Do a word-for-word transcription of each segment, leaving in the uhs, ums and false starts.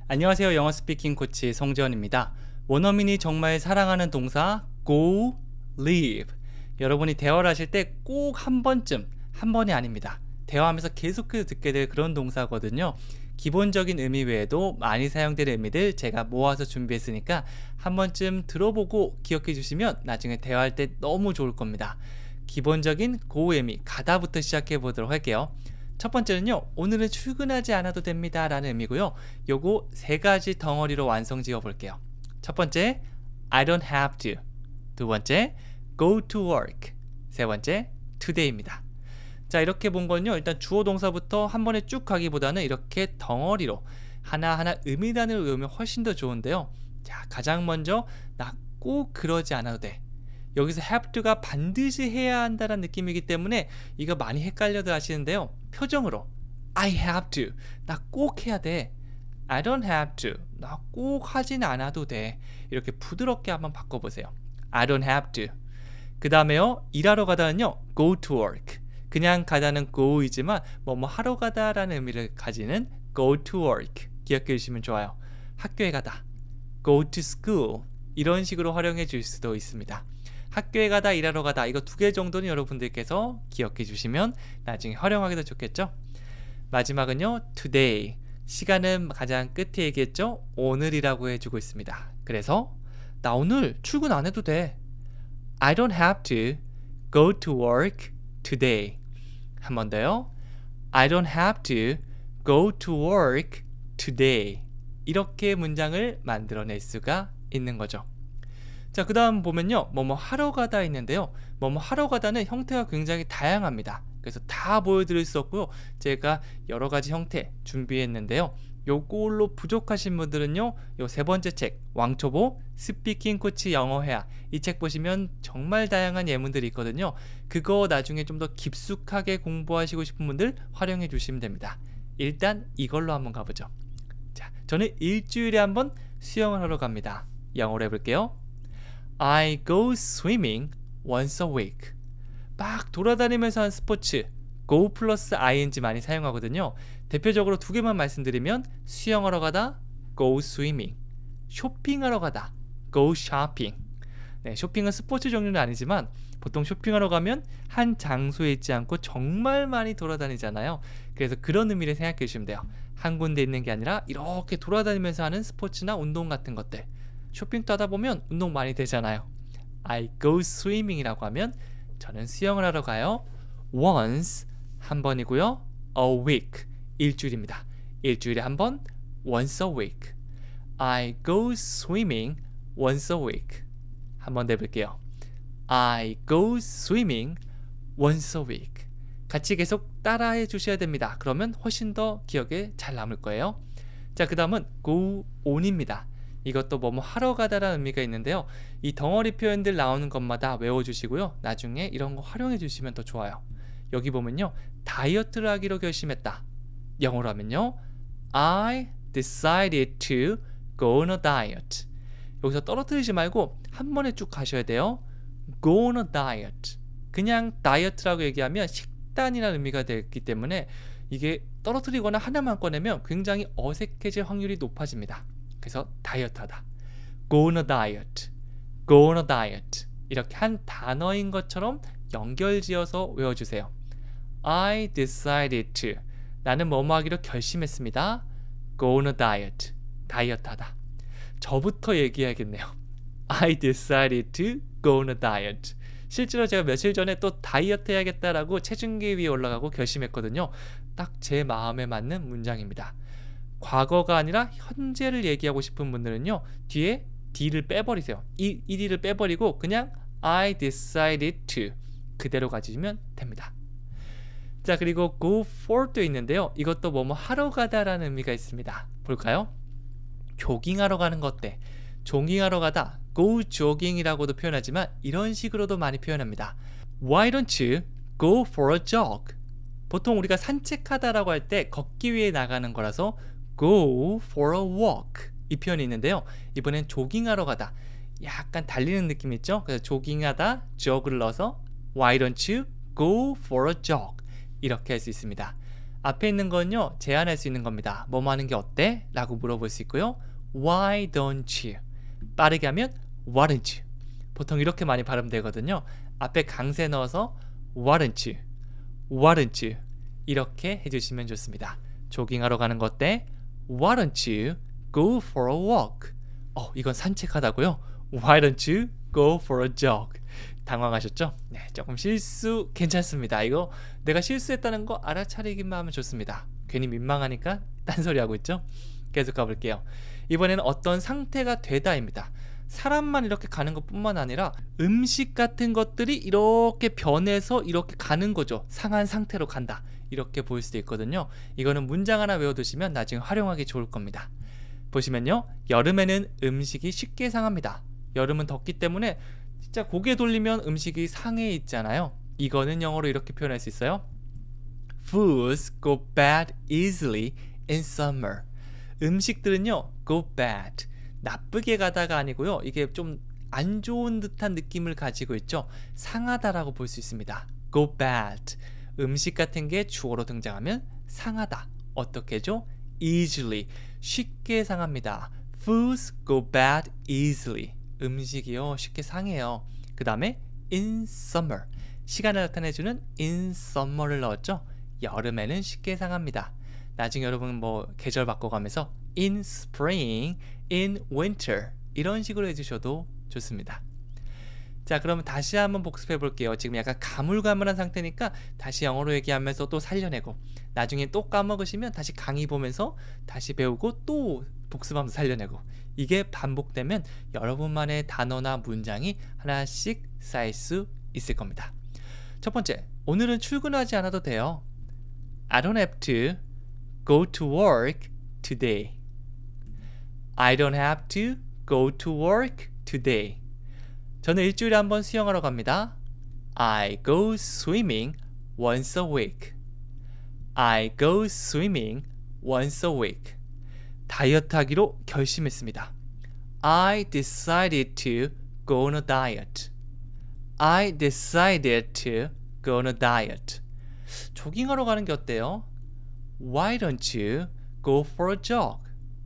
안녕하세요. 영어 스피킹 코치 송재원입니다. 원어민이 정말 사랑하는 동사 go, live. 여러분이 대화를 하실 때 꼭 한 번쯤, 한 번이 아닙니다. 대화하면서 계속해서 듣게 될 그런 동사거든요. 기본적인 의미 외에도 많이 사용되는 의미들 제가 모아서 준비했으니까 한 번쯤 들어보고 기억해 주시면 나중에 대화할 때 너무 좋을 겁니다. 기본적인 go 의미, 가다부터 시작해 보도록 할게요. 첫 번째는요, 오늘은 출근하지 않아도 됩니다 라는 의미고요. 요거 세 가지 덩어리로 완성 지어 볼게요. 첫 번째, I don't have to. 두 번째, go to work. 세 번째, today입니다. 자, 이렇게 본 건요, 일단 주어 동사부터 한 번에 쭉 가기보다는 이렇게 덩어리로 하나하나 의미단을 외우면 훨씬 더 좋은데요. 자, 가장 먼저 나 꼭 그러지 않아도 돼. 여기서 have to가 반드시 해야 한다는 느낌이기 때문에 이거 많이 헷갈려들 하시는데요. 표정으로 I have to, 나 꼭 해야 돼. I don't have to, 나 꼭 하진 않아도 돼. 이렇게 부드럽게 한번 바꿔보세요. I don't have to. 그 다음에요, 일하러 가다는요, go to work. 그냥 가다는 go이지만 뭐뭐 하러 가다라는 의미를 가지는 go to work. 기억해 주시면 좋아요. 학교에 가다, go to school. 이런 식으로 활용해 줄 수도 있습니다. 학교에 가다, 일하러 가다, 이거 두 개 정도는 여러분들께서 기억해 주시면 나중에 활용하기도 좋겠죠. 마지막은요, today. 시간은 가장 끝에 얘기했죠. 오늘이라고 해주고 있습니다. 그래서 나 오늘 출근 안 해도 돼. I don't have to go to work today. 한 번 더요. I don't have to go to work today. 이렇게 문장을 만들어낼 수가 있는 거죠. 자, 그 다음 보면요, 뭐뭐 하러 가다 있는데요. 뭐뭐 하러 가다는 형태가 굉장히 다양합니다. 그래서 다 보여드릴 수 없고요. 제가 여러 가지 형태 준비했는데요. 요걸로 부족하신 분들은요, 요 세 번째 책, 왕초보 스피킹 코치 영어 회화. 이 책 보시면 정말 다양한 예문들이 있거든요. 그거 나중에 좀 더 깊숙하게 공부하시고 싶은 분들 활용해 주시면 됩니다. 일단 이걸로 한번 가보죠. 자, 저는 일주일에 한번 수영을 하러 갑니다. 영어로 해볼게요. I go swimming once a week. 막 돌아다니면서 한 스포츠, go 플러스 ing 많이 사용하거든요. 대표적으로 두 개만 말씀드리면 수영하러 가다, go swimming. 쇼핑하러 가다, go shopping. 네, 쇼핑은 스포츠 종류는 아니지만 보통 쇼핑하러 가면 한 장소에 있지 않고 정말 많이 돌아다니잖아요. 그래서 그런 의미를 생각해 주시면 돼요. 한 군데 있는 게 아니라 이렇게 돌아다니면서 하는 스포츠나 운동 같은 것들. 쇼핑도 하다 보면 운동 많이 되잖아요. I go swimming 이라고 하면 저는 수영을 하러 가요. once, 한 번이고요. a week, 일주일입니다. 일주일에 한 번, once a week. I go swimming once a week. 한 번 더 해볼게요. I go swimming once a week. 같이 계속 따라해 주셔야 됩니다. 그러면 훨씬 더 기억에 잘 남을 거예요. 자, 그 다음은 go on입니다. 이것도 뭐뭐 하러 가다라는 의미가 있는데요. 이 덩어리 표현들 나오는 것마다 외워주시고요. 나중에 이런 거 활용해 주시면 더 좋아요. 여기 보면요, 다이어트를 하기로 결심했다. 영어로 하면요, I decided to go on a diet. 여기서 떨어뜨리지 말고 한 번에 쭉 가셔야 돼요. Go on a diet. 그냥 다이어트라고 얘기하면 식단이라는 의미가 되기 때문에 이게 떨어뜨리거나 하나만 꺼내면 굉장히 어색해질 확률이 높아집니다. 그래서 다이어트 하다. Go on a diet. Go on a diet. 이렇게 한 단어인 것처럼 연결지어서 외워주세요. I decided to. 나는 뭐뭐 하기로 결심했습니다. Go on a diet. 다이어트 하다. 저부터 얘기해야겠네요. I decided to go on a diet. 실제로 제가 며칠 전에 또 다이어트 해야겠다라고 체중계 위에 올라가고 결심했거든요. 딱 제 마음에 맞는 문장입니다. 과거가 아니라 현재를 얘기하고 싶은 분들은요, 뒤에 D를 빼버리세요. 이, 이 D를 빼버리고 그냥 I decided to 그대로 가지시면 됩니다. 자, 그리고 go for도 있는데요. 이것도 뭐뭐 하러 가다라는 의미가 있습니다. 볼까요? 조깅하러 가는 것 어때? 조깅하러 가다, go jogging이라고도 표현하지만 이런 식으로도 많이 표현합니다. Why don't you go for a jog? 보통 우리가 산책하다라고 할 때 걷기 위해 나가는 거라서 go for a walk 이 표현이 있는데요. 이번엔 조깅하러 가다, 약간 달리는 느낌 있죠? 그래서 조깅하다, jog를 넣어서 Why don't you go for a jog? 이렇게 할 수 있습니다. 앞에 있는 건요, 제안할 수 있는 겁니다. 뭐뭐 하는 게 어때? 라고 물어볼 수 있고요. Why don't you? 빠르게 하면 Why don't you? 보통 이렇게 많이 발음되거든요. 앞에 강세 넣어서 Why don't you? Why don't you? 이렇게 해주시면 좋습니다. 조깅하러 가는 거 어때? Why don't you go for a walk? 어, 이건 산책하다고요? Why don't you go for a jog? 당황하셨죠? 네, 조금 실수 괜찮습니다. 이거 내가 실수했다는 거 알아차리기만 하면 좋습니다. 괜히 민망하니까 딴소리 하고 있죠? 계속 가볼게요. 이번에는 어떤 상태가 되다입니다. 사람만 이렇게 가는 것뿐만 아니라 음식 같은 것들이 이렇게 변해서 이렇게 가는 거죠. 상한 상태로 간다. 이렇게 보일 수도 있거든요. 이거는 문장 하나 외워두시면 나중에 활용하기 좋을 겁니다. 보시면요, 여름에는 음식이 쉽게 상합니다. 여름은 덥기 때문에 진짜 고개 돌리면 음식이 상해 있잖아요. 이거는 영어로 이렇게 표현할 수 있어요. Foods go bad easily in summer. 음식들은요, go bad. 나쁘게 가다가 아니고요. 이게 좀 안 좋은 듯한 느낌을 가지고 있죠. 상하다라고 볼 수 있습니다. go bad. 음식 같은 게 주어로 등장하면 상하다. 어떻게죠? easily. 쉽게 상합니다. Foods go bad easily. 음식이요, 쉽게 상해요. 그 다음에 in summer. 시간을 나타내주는 in summer를 넣었죠. 여름에는 쉽게 상합니다. 나중에 여러분 뭐 계절 바꿔가면서 in spring, in winter 이런 식으로 해주셔도 좋습니다. 자, 그러면 다시 한번 복습해 볼게요. 지금 약간 가물가물한 상태니까 다시 영어로 얘기하면서 또 살려내고, 나중에 또 까먹으시면 다시 강의 보면서 다시 배우고 또 복습하면서 살려내고, 이게 반복되면 여러분만의 단어나 문장이 하나씩 쌓일 수 있을 겁니다. 첫 번째, 오늘은 출근하지 않아도 돼요. I don't have to go to work today. I don't have to go to work today. 저는 일주일에 한 번 수영하러 갑니다. I go swimming once a week. I go swimming once a week. 다이어트 하기로 결심했습니다. I decided to go on a diet. I decided to go on a diet. 조깅하러 가는 게 어때요? Why don't you go for a jog?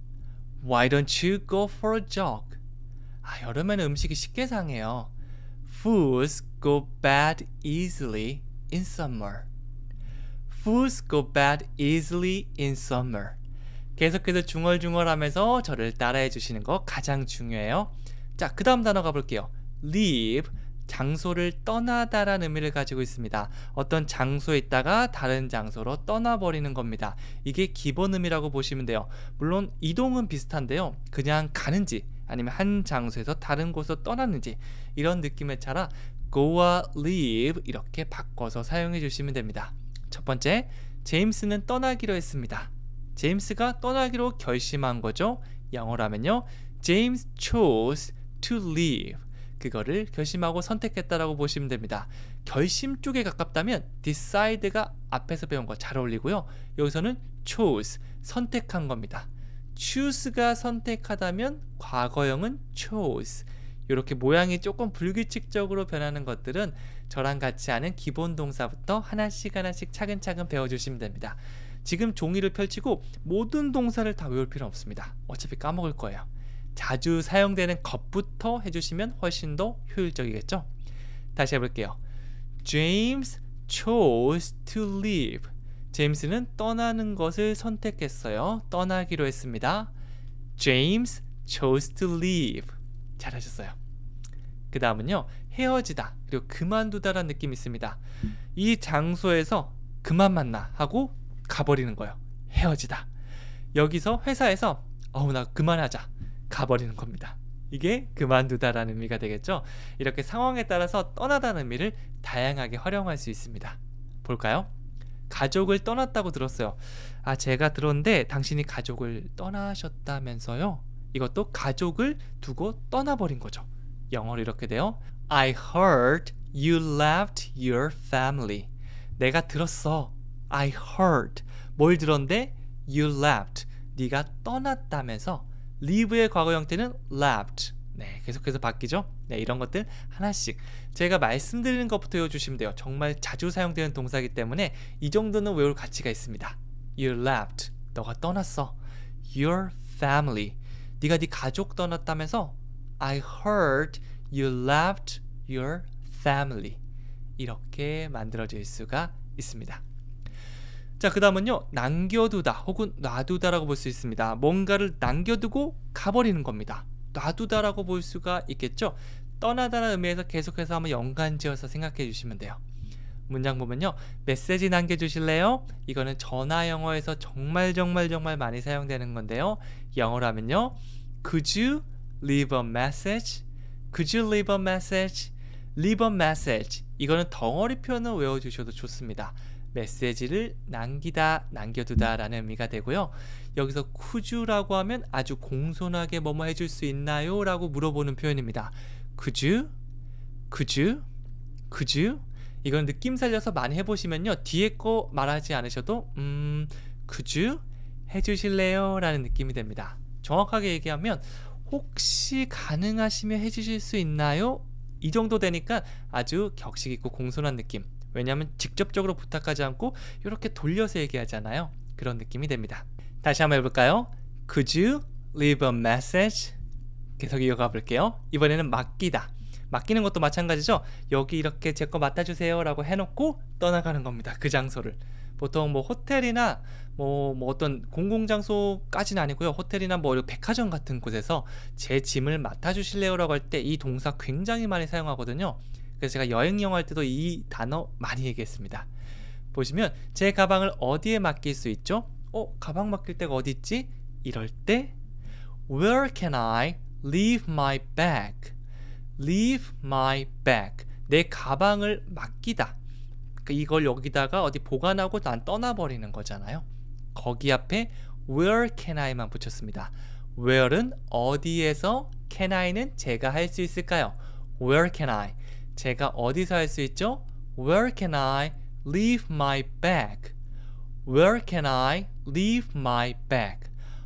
Why don't you go for a jog? 아, 여름에는 음식이 쉽게 상해요. Foods go bad easily in summer. Foods go bad easily in summer. 계속해서 중얼중얼하면서 저를 따라해 주시는 거 가장 중요해요. 자, 그 다음 단어 가볼게요. leave, 장소를 떠나다라는 의미를 가지고 있습니다. 어떤 장소에 있다가 다른 장소로 떠나버리는 겁니다. 이게 기본 의미라고 보시면 돼요. 물론 이동은 비슷한데요. 그냥 가는지 아니면 한 장소에서 다른 곳으로 떠났는지 이런 느낌에 따라 go와 leave 이렇게 바꿔서 사용해 주시면 됩니다. 첫 번째, 제임스는 떠나기로 했습니다. 제임스가 떠나기로 결심한 거죠. 영어로 하면요, James chose to leave. 그거를 결심하고 선택했다라고 보시면 됩니다. 결심 쪽에 가깝다면 decide가 앞에서 배운 거 잘 어울리고요. 여기서는 chose, 선택한 겁니다. choose가 선택하다면 과거형은 chose. 이렇게 모양이 조금 불규칙적으로 변하는 것들은 저랑 같이 하는 기본 동사부터 하나씩 하나씩 차근차근 배워주시면 됩니다. 지금 종이를 펼치고 모든 동사를 다 외울 필요는 없습니다. 어차피 까먹을 거예요. 자주 사용되는 것부터 해주시면 훨씬 더 효율적이겠죠? 다시 해볼게요. James chose to leave. 제임스는 떠나는 것을 선택했어요. 떠나기로 했습니다. James chose to leave. 잘하셨어요. 그 다음은요, 헤어지다 그리고 그만두다라는 느낌이 있습니다. 이 장소에서 그만 만나 하고 가버리는 거예요. 헤어지다. 여기서 회사에서 어우 나 그만하자 가버리는 겁니다. 이게 그만두다라는 의미가 되겠죠. 이렇게 상황에 따라서 떠나다는 의미를 다양하게 활용할 수 있습니다. 볼까요? 가족을 떠났다고 들었어요. 아, 제가 들었는데 당신이 가족을 떠나셨다면서요? 이것도 가족을 두고 떠나버린 거죠. 영어로 이렇게 돼요. I heard you left your family. 내가 들었어. I heard. 뭘 들었는데? You left. 네가 떠났다면서. leave의 과거 형태는 left. 네, 계속해서 바뀌죠. 네, 이런 것들 하나씩 제가 말씀드리는 것부터 외워주시면 돼요. 정말 자주 사용되는 동사이기 때문에 이 정도는 외울 가치가 있습니다. you left. 너가 떠났어. your family. 네가 네 가족 떠났다면서 I heard you left your family. 이렇게 만들어질 수가 있습니다. 자, 그 다음은요, 남겨두다 혹은 놔두다라고 볼 수 있습니다. 뭔가를 남겨두고 가버리는 겁니다. 놔두다라고 볼 수가 있겠죠. 떠나다라는 의미에서 계속해서 한번 연관지어서 생각해 주시면 돼요. 문장 보면요, 메시지 남겨주실래요? 이거는 전화 영어에서 정말 정말 정말 많이 사용되는 건데요. 영어로 하면요, Could you leave a message? Could you leave a message? Leave a message. 이거는 덩어리 표현을 외워주셔도 좋습니다. 메시지를 남기다, 남겨두다 라는 의미가 되고요. 여기서 could you라고 하면 아주 공손하게 뭐뭐 해줄 수 있나요? 라고 물어보는 표현입니다. Could you? Could you? Could you? 이건 느낌 살려서 많이 해보시면요, 뒤에 거 말하지 않으셔도 음, could you? 해주실래요? 라는 느낌이 됩니다. 정확하게 얘기하면 혹시 가능하시면 해주실 수 있나요? 이 정도 되니까 아주 격식 있고 공손한 느낌. 왜냐하면 직접적으로 부탁하지 않고 이렇게 돌려서 얘기하잖아요. 그런 느낌이 됩니다. 다시 한번 해볼까요? Could you leave a message? 계속 이어가 볼게요. 이번에는 맡기다. 맡기는 것도 마찬가지죠. 여기 이렇게 제 거 맡아주세요 라고 해놓고 떠나가는 겁니다. 그 장소를. 보통 뭐 호텔이나 뭐, 뭐 어떤 공공장소까지는 아니고요. 호텔이나 뭐 백화점 같은 곳에서 제 짐을 맡아주실래요 라고 할 때 이 동사 굉장히 많이 사용하거든요. 그래서 제가 여행 영어 할 때도 이 단어 많이 얘기했습니다. 보시면 제 가방을 어디에 맡길 수 있죠? 어? 가방 맡길 데가 어디 있지? 이럴 때 Where can I leave my bag? Leave my bag. 내 가방을 맡기다. 이걸 여기다가 어디 보관하고 난 떠나버리는 거잖아요. 거기 앞에 Where can I만 붙였습니다. Where는 어디에서, can I는 제가 할 수 있을까요? Where can I? 제가 어디서 할 수 있죠? Where can I leave my bag? Where can I leave my bag?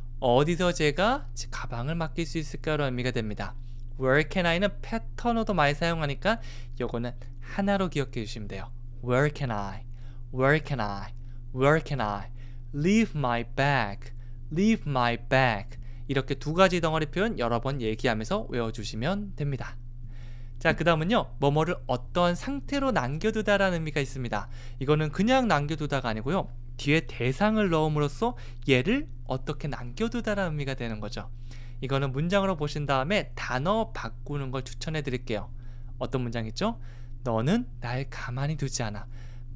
어디서 제가 제 가방을 맡길 수 있을까요? 라는 의미가 됩니다. Where can I는 패턴으로도 많이 사용하니까 요거는 하나로 기억해 주시면 돼요. Where can I? Where can I? Where can I? Leave my bag. Leave my bag. 이렇게 두 가지 덩어리 표현 여러 번 얘기하면서 외워주시면 됩니다. 자, 그 다음은요, 뭐뭐를 어떤 상태로 남겨두다라는 의미가 있습니다. 이거는 그냥 남겨두다가 아니고요, 뒤에 대상을 넣음으로써 얘를 어떻게 남겨두다라는 의미가 되는 거죠. 이거는 문장으로 보신 다음에 단어 바꾸는 걸 추천해 드릴게요. 어떤 문장 있죠? 너는 날 가만히 두지 않아.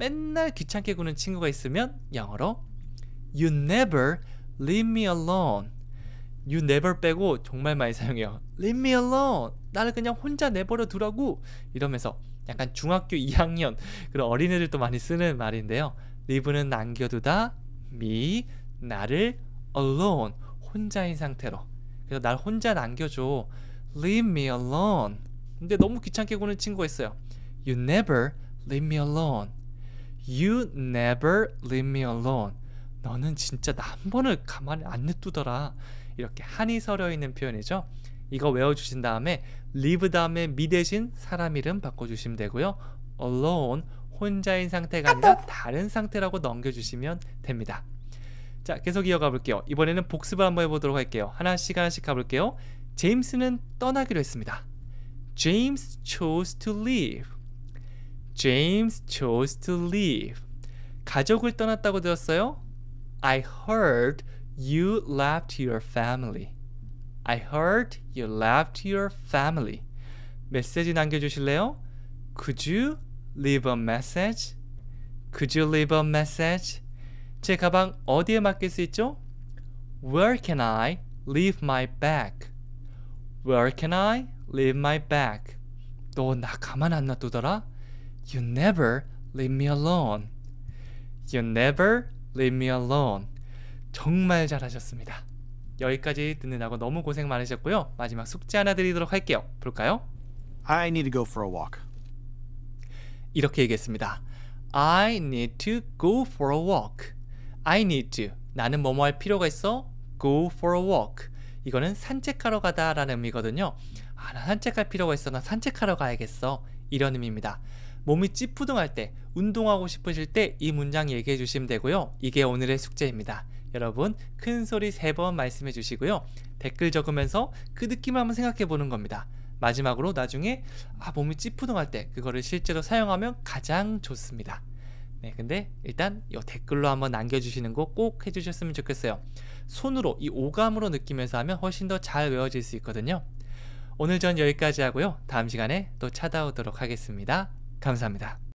맨날 귀찮게 구는 친구가 있으면 영어로 You never leave me alone. You never 빼고 정말 많이 사용해요. Leave me alone. 나를 그냥 혼자 내버려 두라고. 이러면서 약간 중학교 이 학년 그런 어린애들도 많이 쓰는 말인데요. leave는 남겨두다, me, 나를, alone, 혼자인 상태로. 그래서 날 혼자 남겨줘. Leave me alone. 근데 너무 귀찮게 구는 친구가 있어요. You never leave me alone. You never leave me alone. 너는 진짜 나 한 번을 가만히 안 냅두더라. 이렇게 한이 서려 있는 표현이죠. 이거 외워주신 다음에 leave 다음에 me 대신 사람 이름 바꿔주시면 되고요. alone, 혼자인 상태가 아니라 다른 상태라고 넘겨주시면 됩니다. 자, 계속 이어가 볼게요. 이번에는 복습을 한번 해보도록 할게요. 하나씩 하나씩 가볼게요. 제임스는 떠나기로 했습니다. James chose to leave. James chose to leave. 가족을 떠났다고 들었어요? I heard you left your family. I heard you left your family. 메시지 남겨주실래요? Could you leave a message? Could you leave a message? 제 가방 어디에 맡길 수 있죠? Where can I leave my bag? Where can I leave my bag? 너 나 가만 안 놔두더라? You never leave me alone. You never leave me alone. 정말 잘하셨습니다. 여기까지 듣느라고 너무 고생 많으셨고요. 마지막 숙제 하나 드리도록 할게요. 볼까요? I need to go for a walk. 이렇게 얘기했습니다. I need to go for a walk. I need to. 나는 뭐뭐 할 필요가 있어? Go for a walk. 이거는 산책하러 가다 라는 의미거든요. 아, 나 산책할 필요가 있어. 나 산책하러 가야겠어. 이런 의미입니다. 몸이 찌푸둥할 때, 운동하고 싶으실 때 이 문장 얘기해 주시면 되고요. 이게 오늘의 숙제입니다. 여러분 큰 소리 세 번 말씀해 주시고요. 댓글 적으면서 그 느낌을 한번 생각해 보는 겁니다. 마지막으로 나중에 아, 몸이 찌푸둥할 때 그거를 실제로 사용하면 가장 좋습니다. 네, 근데 일단 이 댓글로 한번 남겨주시는 거 꼭 해주셨으면 좋겠어요. 손으로 이 오감으로 느끼면서 하면 훨씬 더 잘 외워질 수 있거든요. 오늘 전 여기까지 하고요. 다음 시간에 또 찾아오도록 하겠습니다. 감사합니다.